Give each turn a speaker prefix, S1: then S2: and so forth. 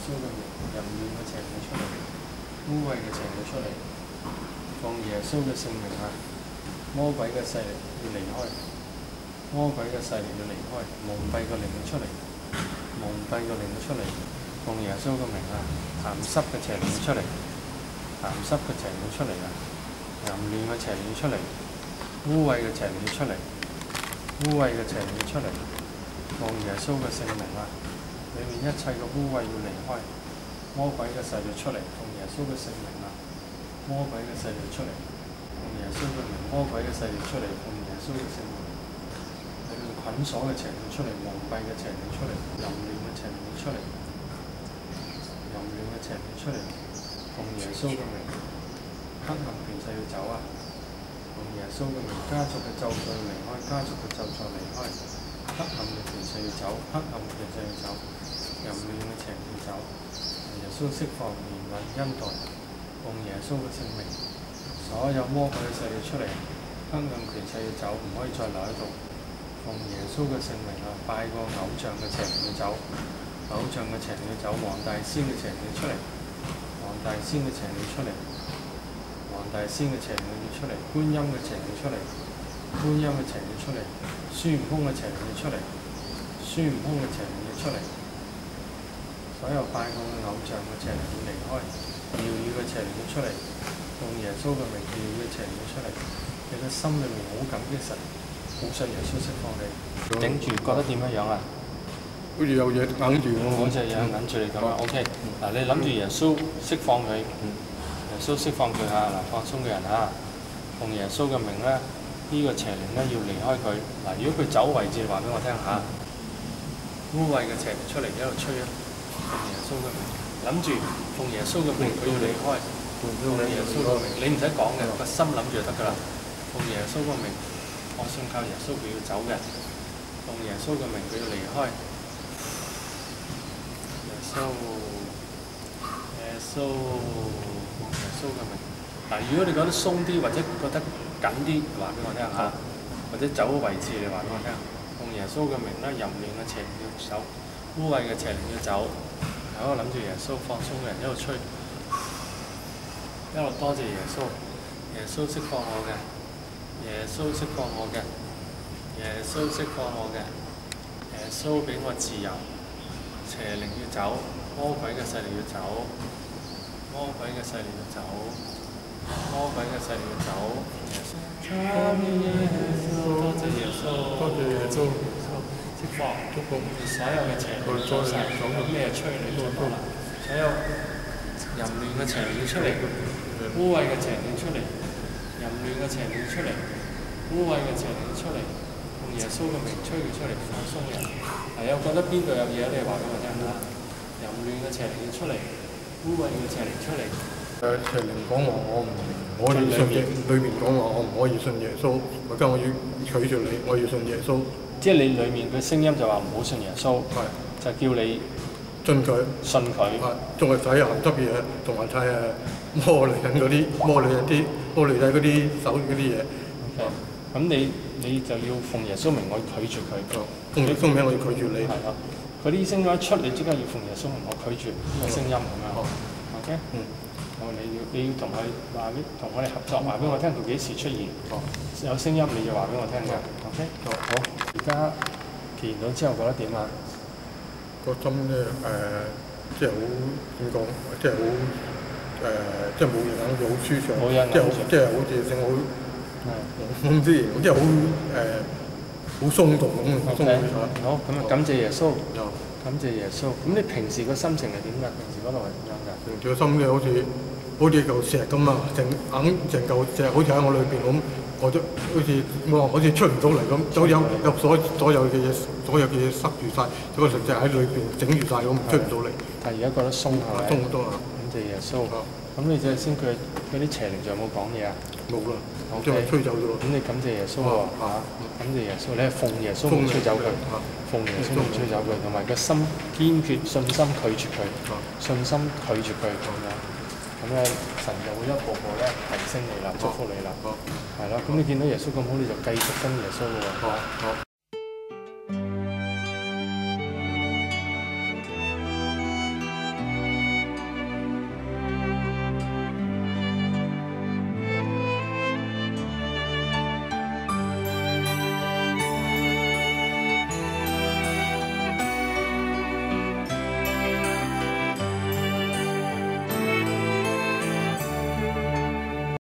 S1: 穌嘅名，淫亂嘅邪靈出嚟，污穢嘅邪靈出嚟，奉耶穌嘅聖名啊！魔鬼嘅勢力要離開，魔鬼嘅勢力要離開，蒙蔽嘅靈要出嚟，蒙蔽嘅靈要出嚟，奉耶穌嘅名啊！鹹濕嘅邪靈要出嚟，鹹濕嘅邪靈要出嚟啊！淫亂嘅邪靈要出嚟，污穢嘅邪靈要出嚟，污穢嘅邪靈要出嚟，奉耶穌嘅聖名啊！裏面一切嘅污穢要離開，魔鬼嘅勢力出嚟，奉耶穌嘅聖名啊！魔鬼嘅勢力出嚟，奉耶穌嘅名，魔鬼嘅勢力出嚟，奉耶穌嘅聖名。裏面捆鎖嘅邪靈出嚟，蒙蔽嘅邪靈出嚟，淫亂嘅邪靈出嚟，淫亂嘅邪靈出嚟，奉耶穌嘅名。黑暗權勢要走啊！奉耶穌嘅名，家族嘅咒詛離開，家族嘅咒詛離開。黑暗嘅權勢要走，黑暗嘅權勢要走，淫亂嘅邪靈要走。耶穌釋放憐憫恩待，奉耶穌嘅聖名，所有魔鬼嘅勢力出嚟，黑暗權勢要走，唔可以再留喺度。奉耶穌嘅聖名啊，拜過偶像嘅邪靈要走，偶像嘅邪靈要走，黃大仙嘅邪靈要出嚟，黃大仙嘅邪靈要出嚟，黃大仙嘅邪靈要出嚟，觀音嘅邪靈要出嚟，觀音嘅邪靈要出嚟，孫悟空嘅邪靈要出嚟，孫悟空嘅邪靈要出嚟，所有拜過偶像嘅邪靈要離開，廟宇嘅邪靈要出嚟，用耶穌嘅名，廟宇嘅邪靈要出嚟，你嘅心裏面好感激神，好想耶穌釋放你，頂住覺得點樣啊？
S2: 好似有嘢揞住我，
S1: 好似有嘢揞住你咁啊 ！OK， 嗱你諗住耶穌釋放佢，耶穌釋放佢嚇，嗱放鬆嘅人嚇，奉耶穌嘅名咧，呢個邪靈咧要離開佢。嗱，如果佢走位置，話俾我聽嚇，污穢嘅邪靈出嚟一路吹啊！奉耶穌嘅名，諗住奉耶穌嘅名，佢要離開。奉耶穌嘅名，你唔使講嘅，個心諗住就得㗎啦。奉耶穌嘅名，我信靠耶穌，佢要走嘅。奉耶穌嘅名，佢要離開。耶穌嘅名。嗱，如果你覺得鬆啲或者覺得緊啲，話俾我聽嚇，或者走個位置，你話俾我聽。奉耶穌嘅名啦，淫亂嘅邪靈要走，污穢嘅邪靈要走。喺度諗住耶穌放鬆嘅人，一路吹，一路多謝耶穌。耶穌釋放我嘅，耶穌釋放我嘅，耶穌釋放我嘅，耶穌俾我自由。邪靈要走，魔鬼嘅勢力要走，魔鬼嘅勢力要走，魔鬼嘅勢力要走。多謝耶穌，
S2: 多謝耶穌，
S1: 釋放，祝福所有嘅邪靈走晒，有咩催你都好啦。所有淫亂嘅邪靈要出嚟，污穢嘅邪靈要出嚟，淫亂嘅邪靈要出嚟，污穢嘅邪靈要出嚟。耶穌嘅名吹佢出嚟，放鬆人。係啊，覺得邊度有嘢你話俾我聽啦。淫亂嘅邪靈要出嚟，污穢嘅邪靈出嚟。
S2: 邪靈講話我唔可以信耶，裏面講話我唔可以信耶穌，而家我要拒絕你，我要信耶穌。
S1: 即係你裡面嘅聲音就話唔好信耶穌，就叫你
S2: 信佢，
S1: 信佢。
S2: 仲係睇鹹濕嘢，同埋睇魔女人嗰啲魔女仔嗰啲手嗰啲嘢。
S1: 咁你就要奉耶穌名，我拒絕佢。
S2: 奉耶穌名，我要拒絕你。
S1: 係咯，嗰啲聲音一出，你即刻要奉耶穌名，我拒絕呢個聲音咁樣。OK。你要同佢話俾，同我哋合作，話俾我聽佢幾時出現。有聲音你就話俾我聽㗎。OK。好。而家祈完咗之後覺得點啊？
S2: 個心咧即係好點講，即係好即係冇嘢諗住好舒暢，即係好似成好。我唔知，即係好鬆動咁。
S1: 好，咁啊感謝耶穌，感謝耶穌。咁你平時個心情係點㗎？平時嗰度係點樣㗎？
S2: 平時個心咧好似嚿石咁啊，成嚿石好似喺我裏邊咁，我都好似出唔到嚟咁，所有嘅嘢塞住晒，個石喺裏邊整住晒咁，出唔到嚟。
S1: 但係而家覺得鬆係咪？
S2: 鬆好多啦。
S1: 感謝耶穌。咁你就先佢嗰啲邪靈仲有冇講嘢啊？
S2: 冇啦，將佢吹走咗。
S1: 咁你感謝耶穌喎嚇，感謝耶穌，你係奉耶穌名吹走佢，奉耶穌名吹走佢，同埋個心堅決信心拒絕佢，信心拒絕佢咁樣，咁咧神就會一步步咧提升你啦，祝福你啦，係咯。咁你見到耶穌咁好，你就繼續跟耶穌咯喎。